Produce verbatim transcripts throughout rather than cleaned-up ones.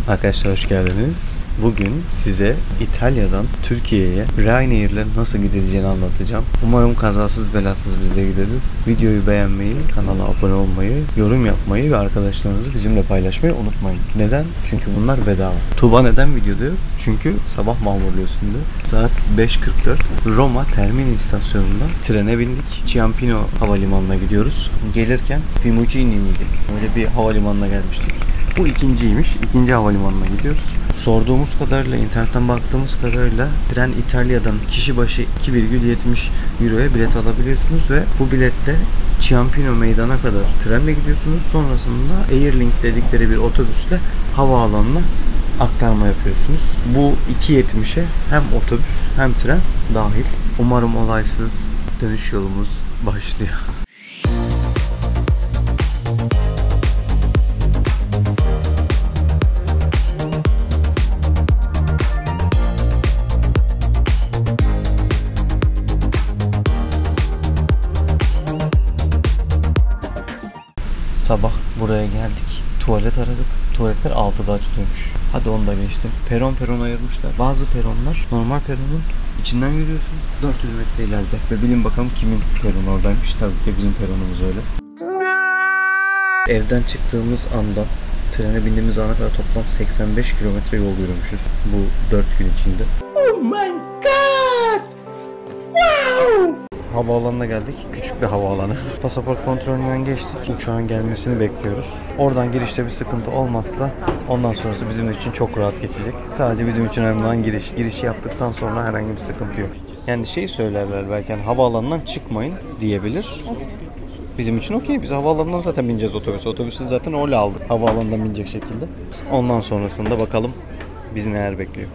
Arkadaşlar hoş geldiniz. Bugün size İtalya'dan Türkiye'ye Ryanair'le nasıl gidileceğini anlatacağım. Umarım kazasız belasız biz de gideriz. Videoyu beğenmeyi, kanala abone olmayı, yorum yapmayı ve arkadaşlarınızı bizimle paylaşmayı unutmayın. Neden? Çünkü bunlar bedava. Tuğba neden videoda yok? Çünkü sabah Marmara üstünde. Saat beş kırk dört. Roma Termini istasyonundan trene bindik. Ciampino havalimanına gidiyoruz. Gelirken Fiumicino miydi? Öyle bir havalimanına gelmiştik. Bu ikinciymiş. İkinci havalimanına gidiyoruz. Sorduğumuz kadarıyla, internetten baktığımız kadarıyla tren İtalya'dan kişi başı iki virgül yetmiş euroya bilet alabiliyorsunuz ve bu biletle Ciampino meydana kadar trenle gidiyorsunuz. Sonrasında Airlink dedikleri bir otobüsle havaalanına aktarma yapıyorsunuz. Bu iki yetmişe hem otobüs hem tren dahil. Umarım olaysız dönüş yolumuz başlıyor. Sabah buraya geldik. Tuvalet aradık. Tuvaletler altıda açılıyormuş. Hadi onu da geçtim. Peron peron ayırmışlar. Bazı peronlar normal peronun içinden yürüyorsun. dört yüz metre ileride. Ve bilin bakalım kimin peronu oradaymış. Tabii ki bizim peronumuz öyle. Evden çıktığımız andan trene bindiğimiz ana kadar toplam seksen beş kilometre yol yürümüşüz. Bu dört gün içinde. Oh my god! Wow! Havaalanına geldik. Küçük bir havaalanı. Pasaport kontrolünden geçtik. Uçağın gelmesini bekliyoruz. Oradan girişte bir sıkıntı olmazsa ondan sonrası bizim için çok rahat geçecek. Sadece bizim için önemli olan giriş. Girişi yaptıktan sonra herhangi bir sıkıntı yok. Yani şey söylerler belki hani havaalanından çıkmayın diyebilir. Bizim için okey. Biz havaalanından zaten bineceğiz otobüse. Otobüsü zaten öyle aldık. Havaalanından binecek şekilde. Ondan sonrasında bakalım bizi neler bekliyor.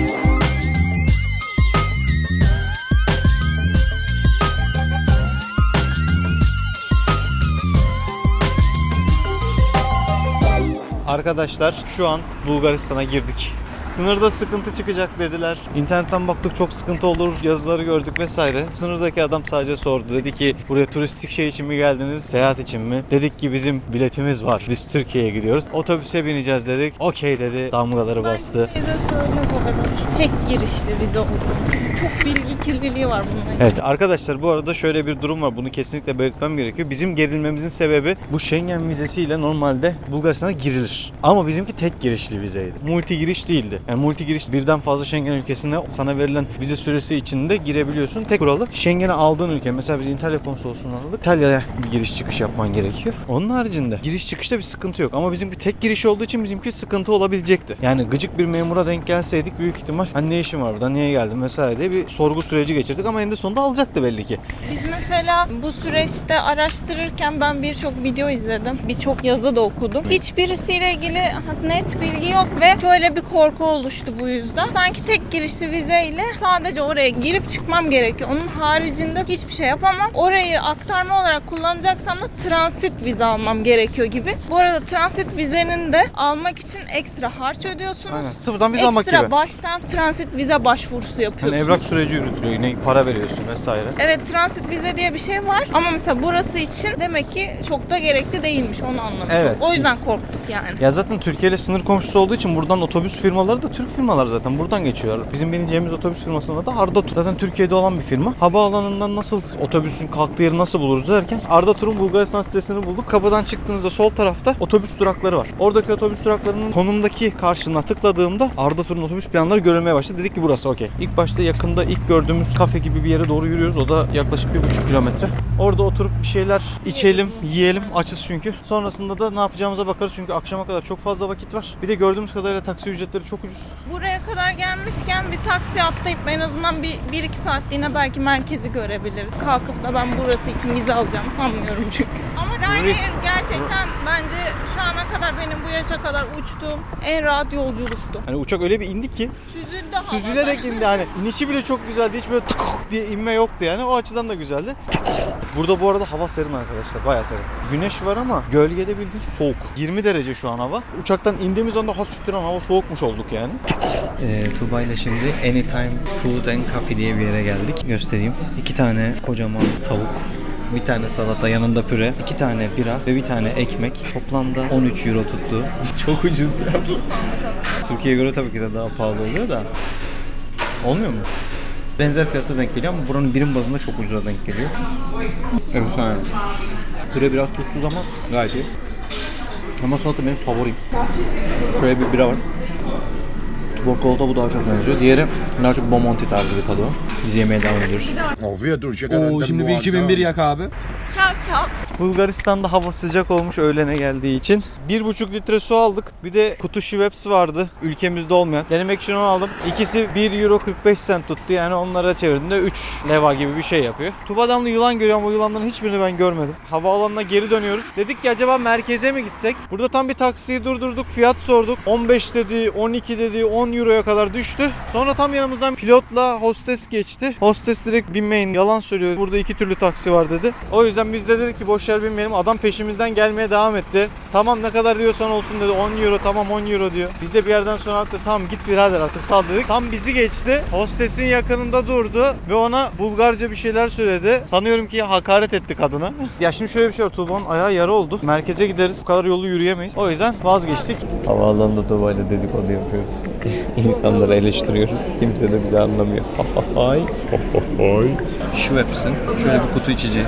Arkadaşlar şu an Bulgaristan'a girdik. Sınırda sıkıntı çıkacak dediler. İnternetten baktık çok sıkıntı olur. Yazıları gördük vesaire. Sınırdaki adam sadece sordu. Dedi ki buraya turistik şey için mi geldiniz? Seyahat için mi? Dedik ki bizim biletimiz var. Biz Türkiye'ye gidiyoruz. Otobüse bineceğiz dedik. Okey dedi. Damgaları bastı. Ben şey de söyle bu arada. Tek girişli vize oldu. Çok bilgi kirliliği var bununla. Evet arkadaşlar bu arada şöyle bir durum var. Bunu kesinlikle belirtmem gerekiyor. Bizim gerilmemizin sebebi bu Schengen vizesiyle normalde Bulgaristan'a girilir. Ama bizimki tek girişli vizeydi. Multi giriş değildi. Yani multi giriş birden fazla Schengen ülkesinde sana verilen vize süresi içinde girebiliyorsun. Tek kuralı Schengen'e aldığın ülke. Mesela biz İtalya konsolosluğundan aldık. İtalya'ya bir giriş çıkış yapman gerekiyor. Onun haricinde giriş çıkışta bir sıkıntı yok. Ama bizimki tek giriş olduğu için bizimki sıkıntı olabilecekti. Yani gıcık bir memura denk gelseydik büyük ihtimal hani ne işin var burada, niye geldin vesaire diye bir sorgu süreci geçirdik ama eninde sonunda alacaktı belli ki. Biz mesela bu süreçte araştırırken ben birçok video izledim. Birçok yazı da okudum. Hiçbirisiyle ilgili net bilgi yok ve şöyle bir korku oluştu bu yüzden. Sanki tek girişli vizeyle sadece oraya girip çıkmam gerekiyor. Onun haricinde hiçbir şey yapamam. Orayı aktarma olarak kullanacaksam da transit vize almam gerekiyor gibi. Bu arada transit vizenin de almak için ekstra harç ödüyorsunuz. Aynen. Sıfırdan vize almak gibi. Ekstra baştan transit vize başvurusu yapıyorsunuz. Yani evrak süreci yürütülüyor. Yine para veriyorsun vesaire. Evet, transit vize diye bir şey var ama mesela burası için demek ki çok da gerekli değilmiş, onu anlamışım. Evet. O yüzden korktuk yani. Ya zaten Türkiye ile sınır komşusu olduğu için buradan otobüs firmaları da Türk firmalar zaten buradan geçiyor. Bizim bineceğimiz otobüs firmasında da Arda Tur. Zaten Türkiye'de olan bir firma. Havaalanından nasıl otobüsün kalktığı yeri nasıl buluruz derken Arda Tur'un Bulgaristan sitesini bulduk. Kapıdan çıktığınızda sol tarafta otobüs durakları var. Oradaki otobüs duraklarının konumdaki karşına tıkladığımda Arda Tur'un otobüs planları görülmeye başladı. Dedik ki burası okey. İlk başta yakında ilk gördüğümüz kafe gibi bir yere doğru yürüyoruz. O da yaklaşık bir buçuk kilometre. Orada oturup bir şeyler içelim, yiyelim. Açız çünkü. Sonrasında da ne yapacağımıza bakarız çünkü akşama kadar çok fazla vakit var. Bir de gördüğümüz kadarıyla taksi ücretleri çok ucuz. Buraya kadar gelmişken bir taksi atlayıp en azından bir, bir iki saatliğine belki merkezi görebiliriz. Kalkıp da ben burası için vize alacağım sanmıyorum çünkü. Ama Ryanair gerçekten bence şu ana kadar benim bu yaşa kadar uçtuğum en rahat yolculuktu. Hani uçak öyle bir indi ki Süzüldü havada. süzülerek indi hani. İnişi bile çok güzeldi. Hiç böyle tık diye inme yoktu yani. O açıdan da güzeldi. Burada bu arada hava serin arkadaşlar. Bayağı serin. Güneş var ama gölgede bildiğin soğuk. yirmi derece şu an hava. Uçaktan indiğimiz anda ha süttüren hava soğukmuş olduk yani. Ee, Tuğba ile şimdi Anytime Food and Coffee diye bir yere geldik. Göstereyim. İki tane kocaman tavuk bir tane salata, yanında püre, iki tane bira ve bir tane ekmek. Toplamda on üç euro tuttu. Çok ucuz ya. Türkiye'ye göre tabii ki de daha pahalı oluyor da. Olmuyor mu? Benzer fiyata denk geliyor ama buranın birim bazında çok ucuza denk geliyor. Efsane. Püre biraz tuzsuz ama gayet iyi. Ama salata benim favorim. Böyle bir bira var. Tuborkolda bu daha çok benziyor. Diğeri daha çok Bomonti tarzı bir tadı var. Biz yemeğe devam ediyoruz. Oo, şimdi bir iki bin bir yak abi. Çap çap. Bulgaristan'da hava sıcak olmuş öğlene geldiği için. bir buçuk litre su aldık. Bir de kutu Schweppes vardı. Ülkemizde olmayan. Denemek için onu aldım. İkisi bir euro kırk beş cent tuttu. Yani onlara çevirdiğinde üç leva gibi bir şey yapıyor. Tuba'danlı yılan görüyorum. O yılanların hiçbirini ben görmedim. Havaalanına geri dönüyoruz. Dedik ki acaba merkeze mi gitsek? Burada tam bir taksiyi durdurduk. Fiyat sorduk. on beş dedi, on iki dedi, on euroya kadar düştü. Sonra tam yanımızdan pilotla hostes geçti. Hostes direkt binmeyin, yalan söylüyor. Burada iki türlü taksi var dedi. O yüzden biz de dedik ki boşver binmeyelim. Adam peşimizden gelmeye devam etti. Tamam ne kadar diyorsan olsun dedi. on euro, tamam on euro diyor. Biz de bir yerden sonra artık tamam git birader artık sal dedik. Tam bizi geçti. Hostesin yakınında durdu ve ona Bulgarca bir şeyler söyledi. Sanıyorum ki hakaret etti kadına. Ya şimdi şöyle bir şey var. Tuğba'nın ayağı yara oldu. Merkeze gideriz. Bu kadar yolu yürüyemeyiz. O yüzden vazgeçtik. Havaalanında Tuğba'yla dedikodu yapıyoruz. İnsanları eleştiriyoruz. Kimse de bizi anlamıyor. Hay. Schweppes'in şöyle bir kutu içeceği.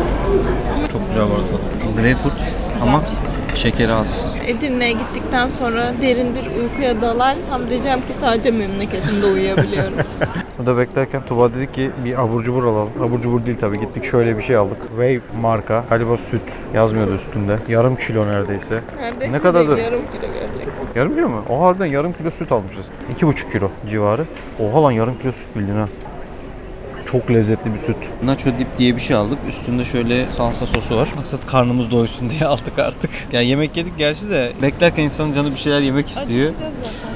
Çok güzel bu arada. Greyfurt ama şekeri az. Edirne'ye gittikten sonra derin bir uykuya dalarsam diyeceğim ki sadece memleketimde uyuyabiliyorum. Burada beklerken Tuba dedi ki bir abur cubur alalım. Abur cubur değil tabii, gittik şöyle bir şey aldık. Wave marka. Galiba süt yazmıyordu üstünde. Yarım kilo neredeyse. Neredeyse ne kadardı? yarım kilo gerçekten. Yarım kilo mu? O harbiden yarım kilo süt almışız. iki buçuk kilo civarı. Oha lan, yarım kilo süt bildin ha. Çok lezzetli bir süt. Nacho dip diye bir şey aldık. Üstünde şöyle salsa sosu var. Maksat karnımız doysun diye aldık artık. Yani yemek yedik gerçi de beklerken insanın canı bir şeyler yemek istiyor. Acıkacağız zaten.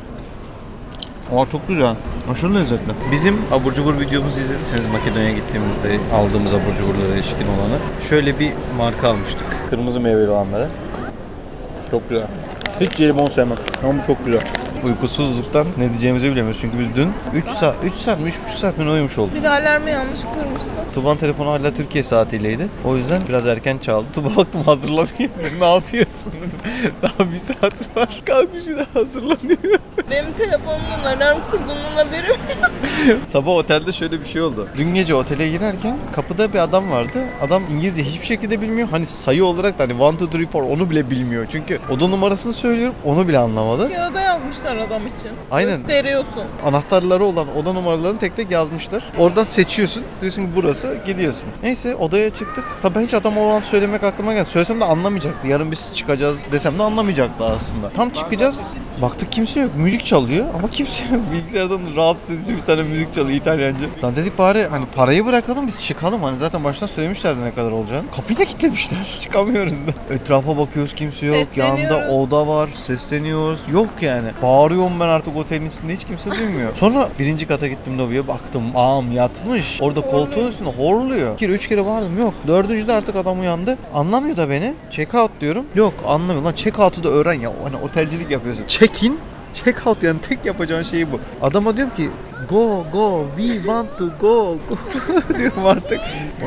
Aa çok güzel. Aşırı lezzetli. Bizim abur cubur videomuzu izlediyseniz Makedonya'ya gittiğimizde aldığımız abur cuburlara ilişkin olanı. Şöyle bir marka almıştık. Kırmızı meyveli olanları. Çok güzel. Hiç jelibon sevmem ama çok güzel. Uykusuzluktan ne diyeceğimizi bilemiyoruz çünkü biz dün üç saat, üç saat mi, üç buçuk saat mi uyumuş olduk. Bir de alarmı yanlış kurmuşsun. Tuban telefonu hala Türkiye saatiyleydi. O yüzden biraz erken çaldı. Tuba baktım hazırlanıyor. Ne yapıyorsun dedim. Daha bir saat var. Kalkmış yine hazırlanıyor. Benim telefonumdan alarm kurduğunun haberim yok. Sabah otelde şöyle bir şey oldu. Dün gece otele girerken kapıda bir adam vardı. Adam İngilizce hiçbir şekilde bilmiyor. Hani sayı olarak da hani one, two, three, four onu bile bilmiyor. Çünkü oda numarasını söylüyorum, onu bile anlamadı. Kağıda yazmışlar adam için. Aynen. Gösteriyorsun. Anahtarları olan oda numaralarını tek tek yazmışlar. Oradan seçiyorsun. Diyorsun ki burası, gidiyorsun. Neyse odaya çıktık. Tabii hiç adam o an söylemek aklıma geldi. Söylesem de anlamayacaktı. Yarın biz çıkacağız desem de anlamayacaktı aslında. Tam çıkacağız. Baktık kimse yok. Müzik çalıyor ama kimse yok. Bilgisayardan rahatsız edici bir tane müzik çalıyor İtalyanca. Lan dedik bari hani parayı bırakalım biz çıkalım. Hani zaten baştan söylemişlerdi ne kadar olacağını. Kapıyı da kilitlemişler. Çıkamıyoruz da. Etrafa bakıyoruz, kimse yok. Yanında oda var. Sesleniyoruz. Yok yani. Bağırıyorum ben artık otelin içinde, hiç kimse duymuyor. Sonra birinci kata gittim lobiye, baktım ağam yatmış. Orada koltuğun üstünde horluyor. Bir kere üç kere bağırdım, yok. Dördüncüde artık adam uyandı. Anlamıyor da beni. Check out diyorum. Yok anlamıyor. Lan check out'u da öğren ya. Hani otelcilik yapıyorsun. Check in, check out, yani tek yapacağın şey bu. Adama diyorum ki go go we want to go, go. diyorum artık.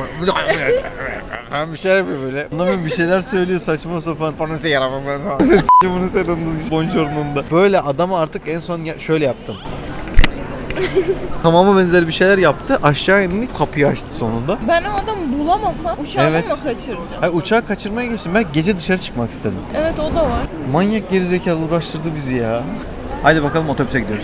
Ben bir şeyler yapıyor böyle. Anlamıyorum, bir şeyler söylüyor saçma sapan. Bana se yaramam ben sana. Ses bunu sen onun bonjornunda. Böyle adama artık en son ya- şöyle yaptım. Tamamı benzer bir şeyler yaptı. Aşağı indi, kapıyı açtı sonunda. Ben o adamı bulamasam uçağı Evet. mı kaçıracağım? Hayır, uçağı kaçırmaya geçtim. Ben gece dışarı çıkmak istedim. Evet o da var. Manyak gerizekalı uğraştırdı bizi ya. Haydi bakalım otobüse gidiyoruz.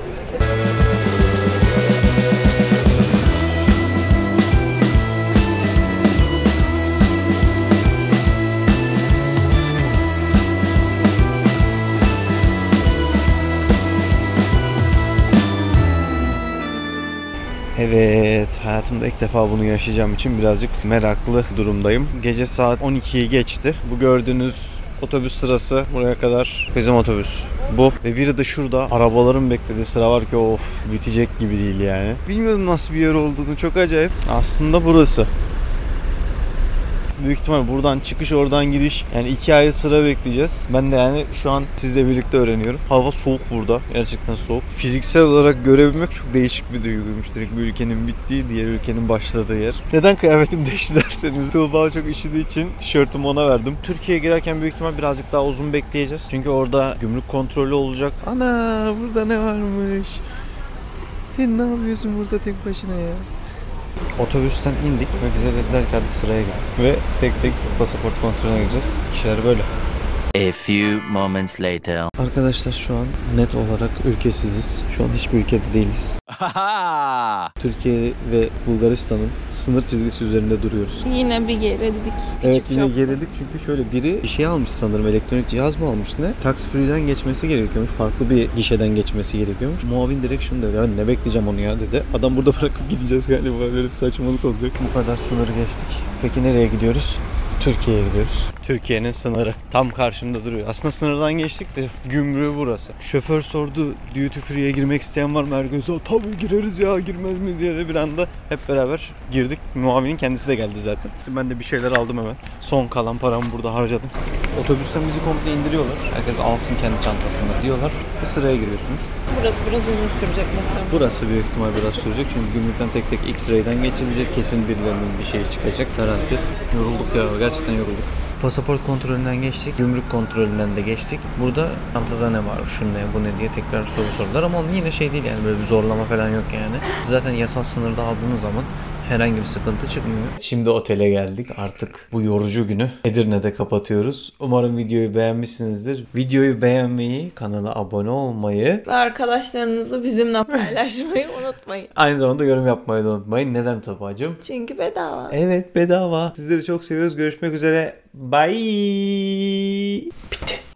Evet, hayatımda ilk defa bunu yaşayacağım için birazcık meraklı durumdayım. Gece saat on ikiyi geçti. Bu gördüğünüz otobüs sırası buraya kadar bizim otobüs. Bu. Ve biri de şurada. Arabaların beklediği sıra var ki of bitecek gibi değil yani. Bilmiyorum nasıl bir yer olduğunu, çok acayip. Aslında burası. Büyük ihtimal buradan çıkış oradan giriş. Yani iki ay sıra bekleyeceğiz. Ben de yani şu an sizle birlikte öğreniyorum. Hava soğuk burada. Gerçekten soğuk. Fiziksel olarak görebilmek çok değişik bir duyguymuş. Direkt bir ülkenin bittiği, diğer ülkenin başladığı yer. Neden kıyafetim değişti derseniz, Tuğba çok üşüdüğü için tişörtümü ona verdim. Türkiye'ye girerken büyük ihtimal birazcık daha uzun bekleyeceğiz. Çünkü orada gümrük kontrolü olacak. Ana burada ne varmış? Sen ne yapıyorsun burada tek başına ya? Otobüsten indik ve bize dediler ki hadi sıraya gel. Ve tek tek pasaport kontrolüne gireceğiz. İşler böyle. A few moments later. Arkadaşlar şu an net olarak ülkesiziz. Şu an hiçbir ülkede değiliz. Türkiye ve Bulgaristan'ın sınır çizgisi üzerinde duruyoruz. Yine bir gerildik. Evet Küçük yine çaplı. geridik çünkü şöyle biri bir şey almış sanırım, elektronik cihaz mı almış ne? Tax free'den geçmesi gerekiyormuş. Farklı bir gişeden geçmesi gerekiyormuş. Muavin direkt şunu dedi. Ben ne bekleyeceğim onu ya dedi. Adam burada bırakıp gideceğiz galiba. Böyle bir saçmalık olacak. Bu kadar sınırı geçtik. Peki nereye gidiyoruz? Türkiye'ye gidiyoruz. Türkiye'nin sınırı. Tam karşımda duruyor. Aslında sınırdan geçtik de gümrüğü burası. Şoför sordu, duty free'ye girmek isteyen var mı? Herkes tabii gireriz ya, girmez miyiz diye de bir anda hep beraber girdik. Muavinin kendisi de geldi zaten. Ben de bir şeyler aldım hemen. Son kalan paramı burada harcadım. Otobüsten bizi komple indiriyorlar. Herkes alsın kendi çantasında diyorlar. Bir sıraya giriyorsunuz. Burası biraz uzun sürecek muhtemelen. Burası büyük ihtimal biraz sürecek çünkü gümrükten tek tek X-ray'den geçilecek. Kesin birilerinin bir şey çıkacak. Garanti. Yorulduk ya, gerçekten yorulduk. Pasaport kontrolünden geçtik, gümrük kontrolünden de geçtik. Burada çantada ne var, şu ne, bu ne diye tekrar soru sordular ama onun yine şey değil yani, böyle bir zorlama falan yok yani. Siz zaten yasal sınırda aldığınız zaman herhangi bir sıkıntı çıkmıyor. Şimdi otele geldik. Artık bu yorucu günü Edirne'de kapatıyoruz. Umarım videoyu beğenmişsinizdir. Videoyu beğenmeyi, kanala abone olmayı Ve arkadaşlarınızı bizimle paylaşmayı unutmayın. aynı zamanda yorum yapmayı da unutmayın. Neden Topacığım? Çünkü bedava. Evet bedava. Sizleri çok seviyoruz. Görüşmek üzere. Bye. Bitti.